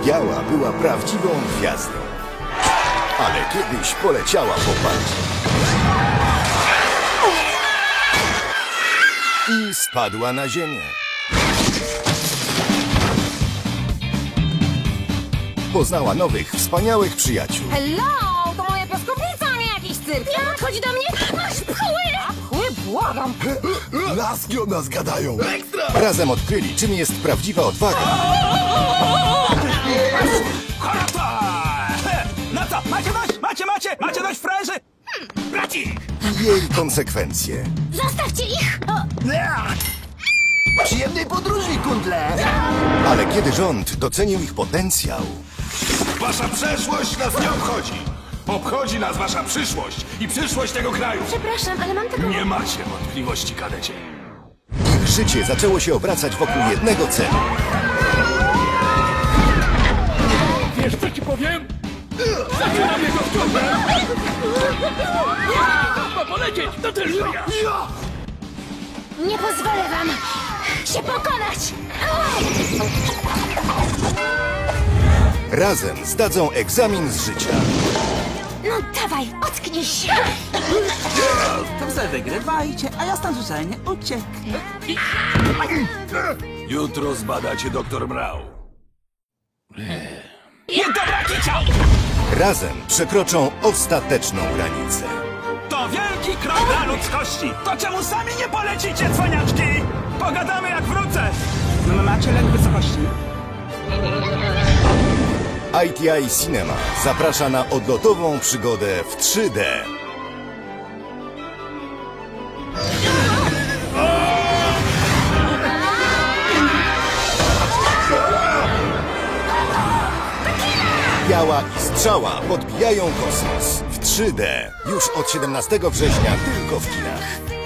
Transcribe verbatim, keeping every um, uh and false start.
Biała była prawdziwą gwiazdą. Ale kiedyś poleciała po parcie. I spadła na ziemię. Poznała nowych, wspaniałych przyjaciół. Hello! To moja piaskownica, a nie jakiś cyrk. Nie nadchodzi do mnie! Masz pchły! A pchły? Błagam! Laski o nas gadają. Ekstra! Razem odkryli, czym jest prawdziwa odwaga. No co, macie dość? Macie, macie? Macie dość, frajerzy? Hmm, bracik! I jej konsekwencje. Zostawcie ich! Przyjemnej podróży, kundle! Ale kiedy rząd docenił ich potencjał, Wasza przeszłość nas nie obchodzi. Obchodzi nas wasza przyszłość i przyszłość tego kraju. Przepraszam, ale mam taką... Nie macie wątpliwości, kadecie. ich życie zaczęło się obracać wokół jednego celu. Wiesz, co ci powiem? Zaczynam jego wciągę! Ma polecieć! To tylko ja! Nie pozwolę wam się pokonać! Razem zdadzą egzamin z życia. No dawaj, ocknij się! To wy wygrywajcie, a ja stąd żenie ucieknę. Jutro zbadacie doktor Mrał. Nie dobra, kicia! Razem przekroczą ostateczną granicę. To wielki krok dla ludzkości! To czemu sami nie polecicie, cwaniaczki? Pogadamy jak wrócę! No, macie lęk wysokości? I T I Cinema zaprasza na odlotową przygodę w trzy D. Biała i Strzała podbijają kosmos w trzy D. Już od siedemnastego września tylko w kinach.